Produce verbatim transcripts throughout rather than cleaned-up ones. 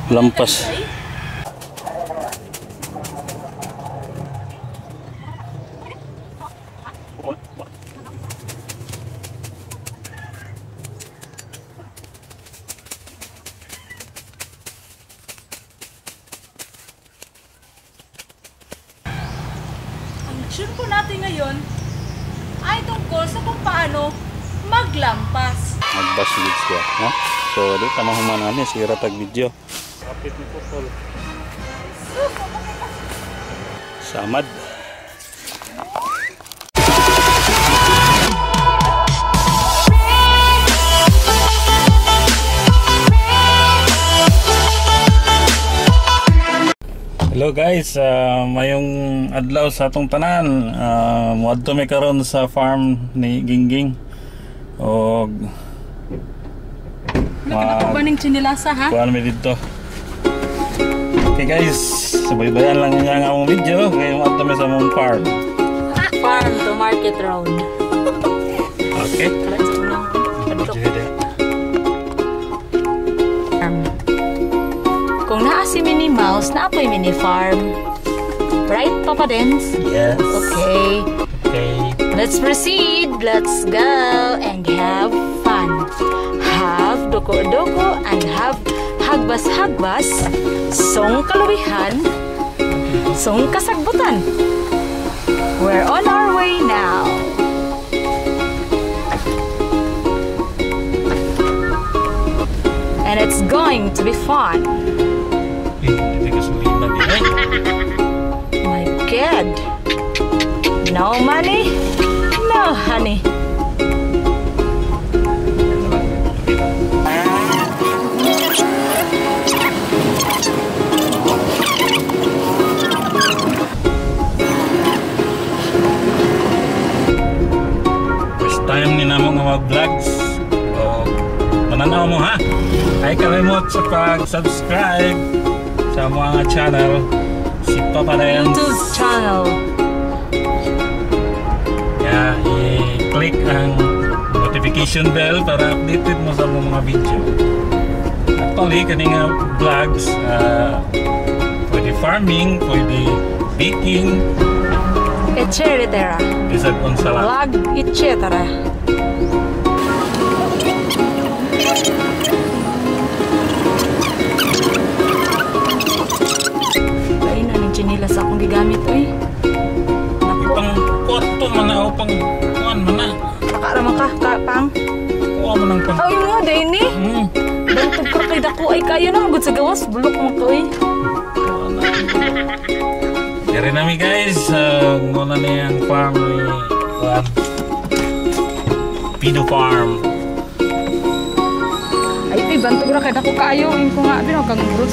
lampas. Action po natin ngayon ay tungkol sa kung paano maglampas. Magbaslig siya, no? So, di tamahuman ani sira tag video. Kapit ni Pupol. Samad. Hello guys, uh, mayong adlaw sa atong tanan. Uh, Muadto mi karon sa farm ni Gingging. Og Nakita ba ning chinilasa ha? kuan mi dito. Okay guys, subaybayan lang niya nga among video kay muadto mi sa among farm. Farm to market road. Okay. Kung naa si Minnie Mouse, naa po'y mini farm. Right, Papa Dance? Yes. Okay. Okay. Let's proceed. Let's go and have fun. Have doko-doko and have hagbas-hagbas. Song kaluwihan. Song kasagbutan. We're on our way now. And it's going to be fun. My God. No money, no honey. First time ni namo nga mag-vlogs. So, mananaw mo ha. Ay kalimot sa pag-subscribe sa mga channel si Papa Dance YouTube channel. Kaya i-click ang notification bell para updated mo sa mga video. Actually, kaninga vlogs, uh, pwede farming, pwede baking, et cetera. bisag unsala. Vlog, et cetera. Lain na ning chinilas akong gigamit oy. Nako, Pang kwarto man na o pang kuan man na. nakaraman ka ka pang. Kuha mo ng pang... Ay mo day ni. Hmm. Bantog ka kay dako ay kayo na magud sa gawas bulok mo ko oy. Dari nami guys, uh, nguna na yung farm ni kuan. Pido Farm. Ay ay bantog ra kay dako kayo ing ko nga bino kang urus.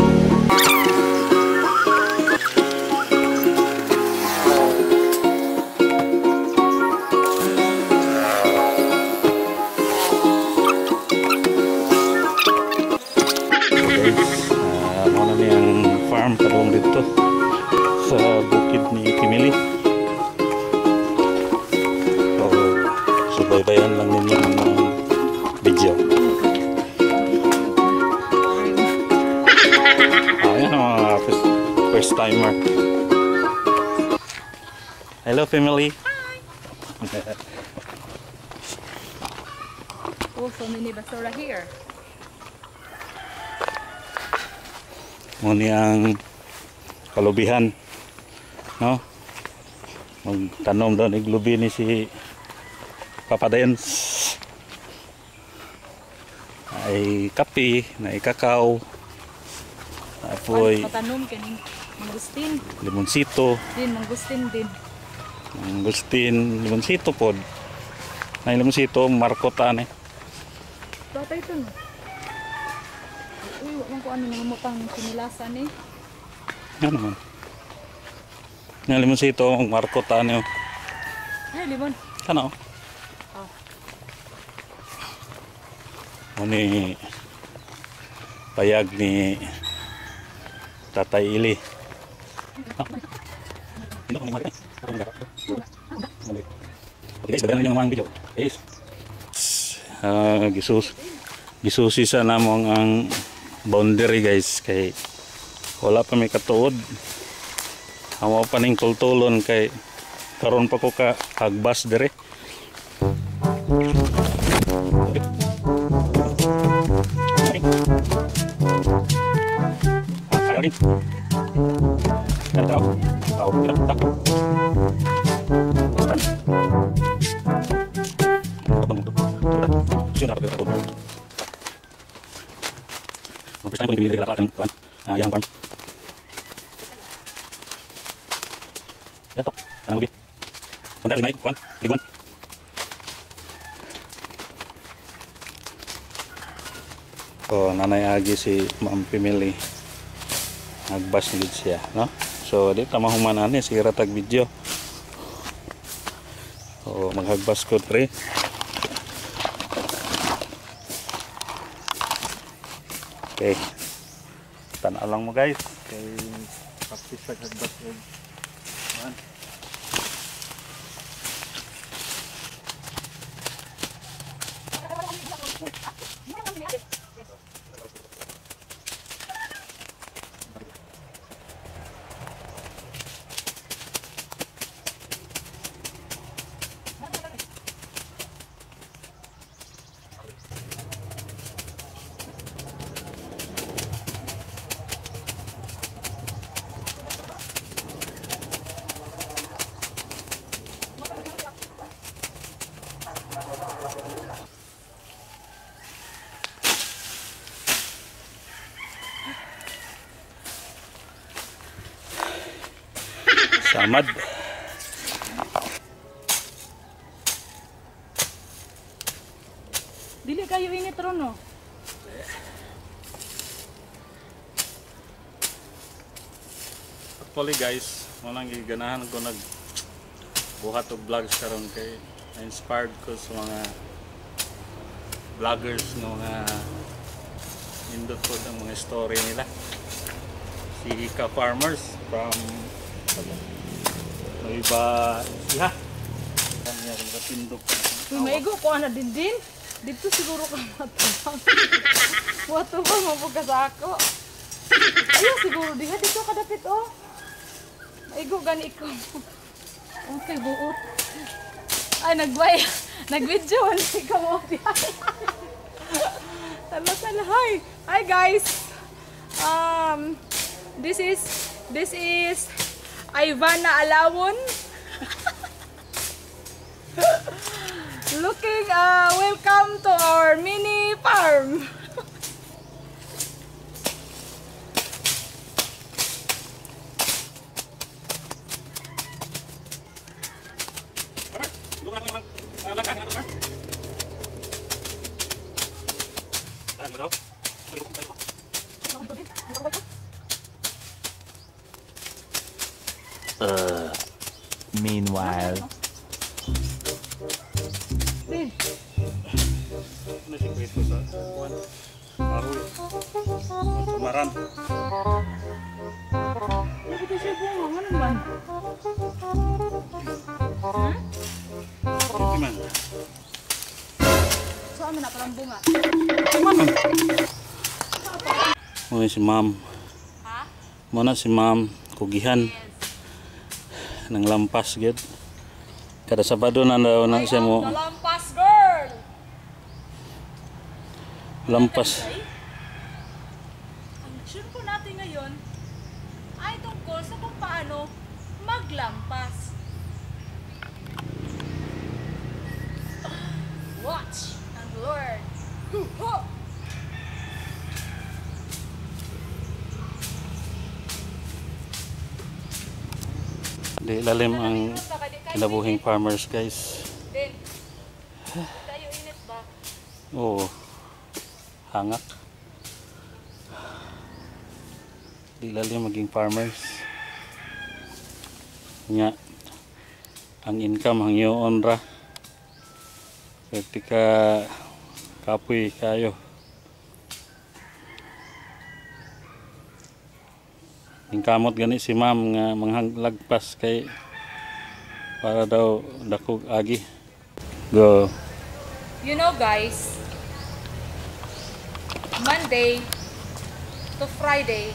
Ano na yung farm padung dito sa bukid ni Kimili. So, subaybayan lang ninyo ang mga video. Ayan ang mga first, first timer. Hello family. Oh, so many basura here. Muni ang kalubihan, no? Magtanom daw ni glubi ni si Papa Dance. Ay kape, na kakao, apoy Patanom kaning mangustin. limonsito, Din mangustin din. mangustin, limonsito pod. Ay limonsito markotan eh. Tatay ito no. Uy, wala ko ano nang mutang sinilasan eh. Yan naman. Yung limonsito markotan eh. Ay, limon. Ano? Oh. Muni payag ni Tatay Ili. Okay guys, bagay na yung mga video. Guys, uh, gisus gisusi sa namong ang boundary guys, kay wala pa may katuod. Amo pa ning tultulon kay karon pa ko ka hagbas dire. Yang pan. Dato, tanang ubi. Punta rin kuan, liguan. So, nanay agi si Ma'am Pimili. Nagbas gid siya, no? So, di ta mahumanan ni si ratag video. So, maghagbas ko pre. Okay. Tanaw lang mo guys. Kay practice sa hagbas ko. Man. Samad. Dili kayo init ron no. Actually guys, manang giganahan ko nag buhat og vlogs karon kay na-inspired ko sa mga vloggers ng mga indot po ang mga story nila. Si Ika Farmers from Nueva Ecija. Kanya rin katindog. Kung maigo ko ana din din. Dito siguro ka matapang. Wato ba mabuga sa ako? Ayaw siguro diha dito kadapit oh. Maigo gani ko. Okay buot. Ay nagway. Nag-video ni ka mo diha. Tala tala hi. Hi guys. Um this is this is Ivana Alawon. Looking, uh, welcome to our mini farm. Uh, meanwhile, Din. Ano si Kwento sa kuwan? Bahoy. Tumaran. Ano ba siya bunga? Ano naman? Hmm? Hindi man. So, ano na palang bunga? Muna si Ma'am. Ha? Muna si Ma'am Kugihan. Nang lampas gid. Kada Sabado na daw na siya mo Lampas girl! lampas. Ang mission po natin ngayon ay tungkol sa kung paano maglampas. Watch and learn. Ho! Di lalim ang kinabuhing farmers guys. Din. Tayo init ba? Oo. Hangat. Di lalim maging farmers. Nya ang income ang iyon ra. Ketika kapoy kayo. Ning kamot gani si Ma'am nga manghagpas kay para daw dakog agi. Go. You know guys, Monday to Friday,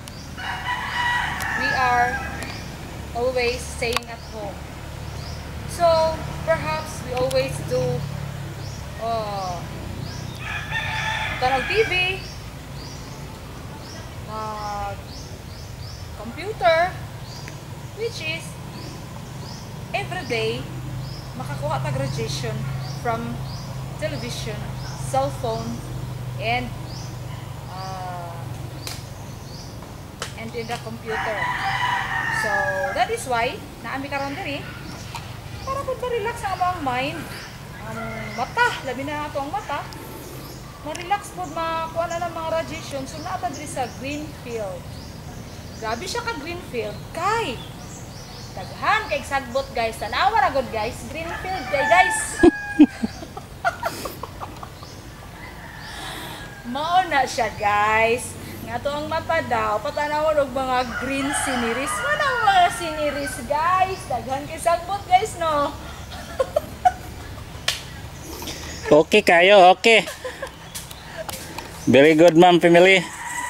we are always staying at home. So perhaps we always do uh, tanog T V, uh, computer, which is every day makakuha ta graduation from television, cell phone, and uh, and in the computer. So that is why naami karon diri para pud ma-relax ang among mind, ang mata, labi na ato ang mata, ma-relax pud, makuha na ng mga radiation. So naata diri sa Greenfield. Grabe siya ka Greenfield kay daghan kay sagbot guys. Tanawa ra gud guys, Greenfield kay guys. Mao na siya guys. Nga to ang mapa daw, patanawon og mga green sceneries. Ano mga sceneries guys? Daghan kay sagbot guys no. Okay kayo, okay. Very good ma'am family.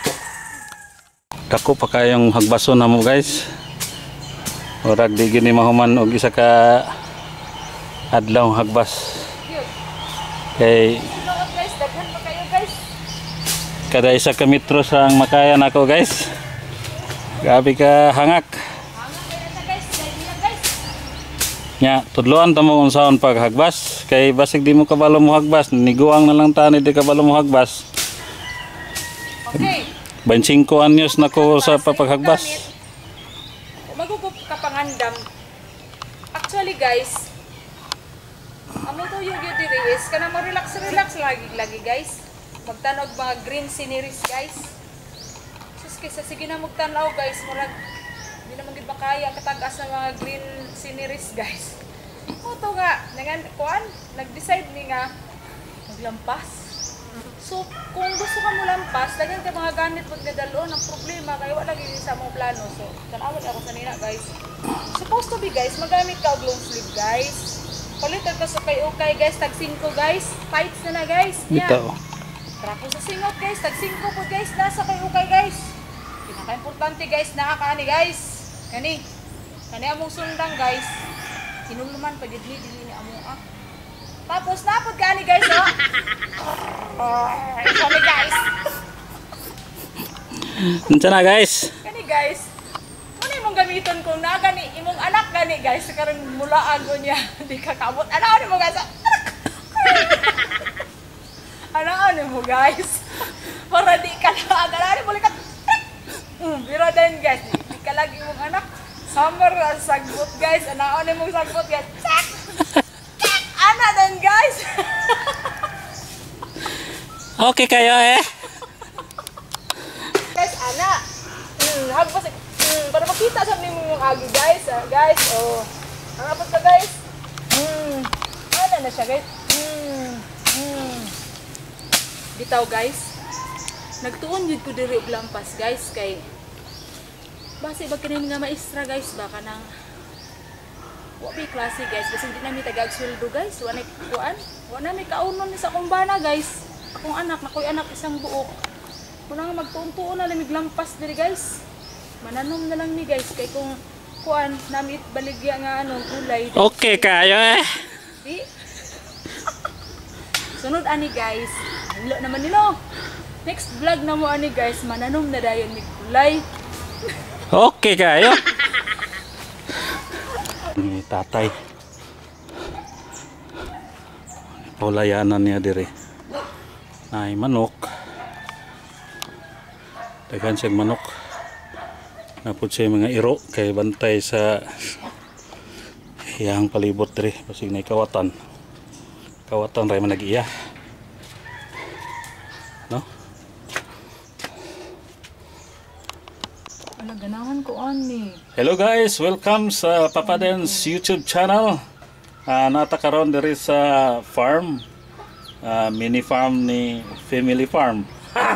Dako pa kayong hagbaso na mo guys. Orag di gini mahuman og isa ka adlaw hagbas. Kay guys, daghan pa kayo guys. kada isa ka metro sa makayan ako guys. Grabe ka hangak. Hangak kaya na guys, dahil na guys. Nya, tudloan ta mo unsaon paghagbas kay basig di mo kabalo mo hagbas, niguang na lang tani di kabalo mo hagbas. Okay. twenty-five anyos na ko sa papaghagbas. Magugup ka pangandam. Actually guys, amo to yung diri is kana mo relax relax lagi lagi guys. Magtanog mga green sceneries guys. Sus kaysa sige na magtanaw guys, murag hindi na magid makaya katagas ng mga green sceneries guys. Mo to nga nangan kuan nag-decide ni nga maglampas. So kung gusto ka mo lampas, daghan ka mga ganit pag nadalon ang problema kay wala lagi sa mong plano. So tanawon ako sa nina guys. Supposed to be guys, magamit ka og long sleeve guys. Palitan ka sa kay okay guys, tag five guys. Tights na na guys. Yeah. Bitaw. Trako sa singot guys, tag five po guys, nasa kay okay guys. Pinaka-importante guys, nakakaani guys. Kani. Kani among sundang guys. Hinuluman pa gid ni dili ni amo ah. Tapos napod kaani guys oh. Oh, kani guys. Unsa na guys? Kani guys. Ano imong gamiton kung na gani imong anak gani guys karon mulaan ko niya. Di ka kamot. Ano ano mo guys? Ano ano mo guys? Para di ka na agad mo likat. Mm, pero din guys, di ka lagi mong anak. Summer sagbot guys. Ano ano mo sagbot guys? Chak. Chak. Ano din guys? Okay kayo eh. Guys, ana. Hmm, hagpas. Hmm, para makita sa nimo yung agi guys. Ah, guys, oh. Ang apot ka guys. Hmm. Ano na siya guys? Hmm. Hmm. Bitaw guys. Nagtuon jud ko diri og lampas guys kay base ba kini nga maestra guys baka nang wa bi klase guys kasi hindi na mi tagag sweldo guys. Wa na kuan. Wa na mi kaunon sa kumbana guys. Akong anak, nakoy anak isang buok. Kuna nga magtuon-tuon na lamig lampas diri guys. Mananom na lang mi guys kay kung kuan namit baligya nga ano gulay. Okay kayo eh. Di? Sunod ani guys. Hilo naman nilo. Next vlog na mo ani guys, mananom na dayon ni gulay. Okay kayo. Ni tatay. Pulayanan niya dire. Ay manok. Daghan siya manok. Napod siya mga iro kay bantay sa iyang palibot dire basig na kawatan. Kawatan ray man nag-iya. No? Ala ganahan ko ani. Hello guys, welcome sa Papa Den's YouTube channel. Uh, nata karon diri sa farm. Uh, mini farm ni Family Farm.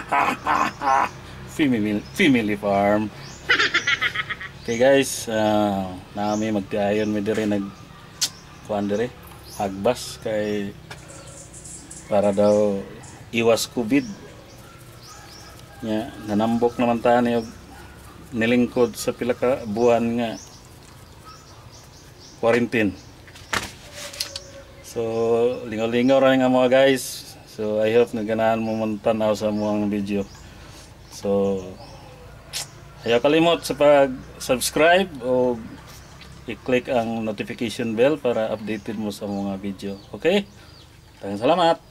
family, family Farm. Okay guys, uh, nami magtiayon mi diri nag kuan diri hagbas kay para daw iwas COVID. Nya nanambok naman ta ni og nilingkod sa pila ka buwan nga quarantine. So lingaw-lingaw ra nga mga guys. So I hope naganahan mo man tanaw sa mga video. So ayaw kalimot sa pag-subscribe o i-click ang notification bell para updated mo sa mga video. Okay? Daghang salamat.